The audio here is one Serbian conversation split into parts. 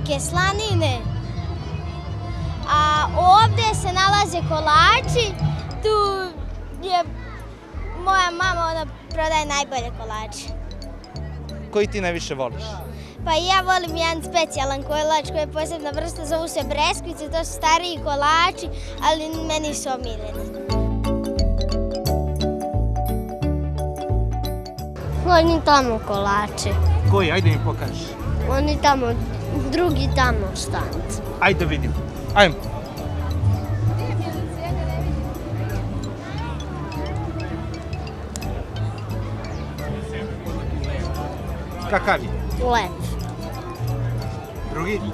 neke slanine. A ovdje se nalaze kolači, tu je moja mama, ona prodaje najbolje kolače. Koji ti najviše voliš? Pa ja volim jedan specijalan kolač koji je posebna vrsta, zovu se breskvice, to su stariji kolači, ali meni su omiljeni. Oni tamo kolači. Koji? Ajde mi pokaži. Oni tamo, drugi tamo štand. Ajde vidim. Ajmo. Kakav je? Lep. Drugi?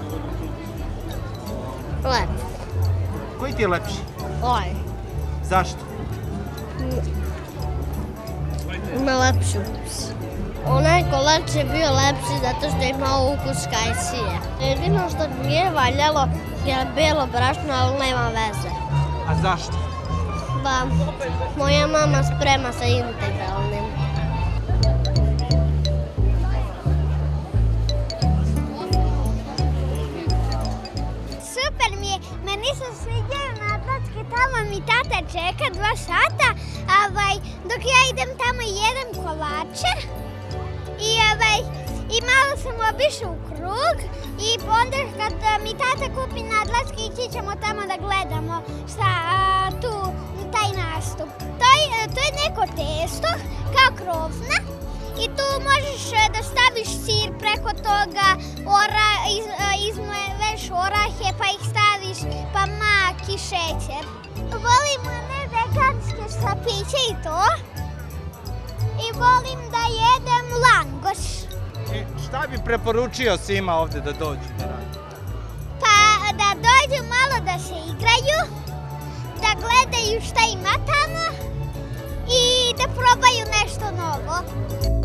Lep. Koji ti je lepši? Ovaj. Zašto? Ima lepši ukus. Onaj kolač je bio lepši zato što je imao ukus kajsije. Jedino što nije valjalo je belo brašno, ali nema veze. A zašto? Pa, moja mama sprema sa integralnim. Super mi je, meni se sviđaju nadlatke, tamo mi tata čeka 2 sata, dok ja idem tamo i jedem kolače. I malo sam obišla u krug i onda kad mi tata kupi nadlatke ići ćemo tamo da gledamo taj nastup. To je neko testo kao krofna i tu možeš da staviš sir preko toga, izmeš orahe pa ih staviš, pa mak i šećer. Volim one veganske štapiće i to. I volim da jedem langoš. Šta bi preporučio svima ovdje da dođu da radi? Pa da dođu malo da se igraju, da gledaju šta ima tamo i da probaju nešto novo.